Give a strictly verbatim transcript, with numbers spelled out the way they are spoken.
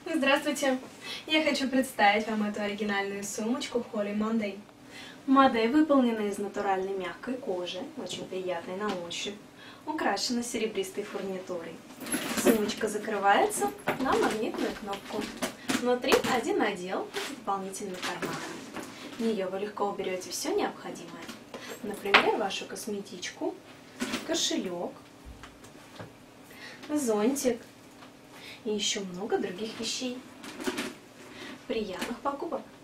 Здравствуйте! Я хочу представить вам эту оригинальную сумочку Holly Monday. Модель выполнена из натуральной мягкой кожи, очень приятной на ощупь, украшена серебристой фурнитурой. Сумочка закрывается на магнитную кнопку. Внутри один отдел с дополнительным карманом. В нее вы легко уберете все необходимое. Например, вашу косметичку, кошелек, зонтик и еще много других вещей. Приятных покупок!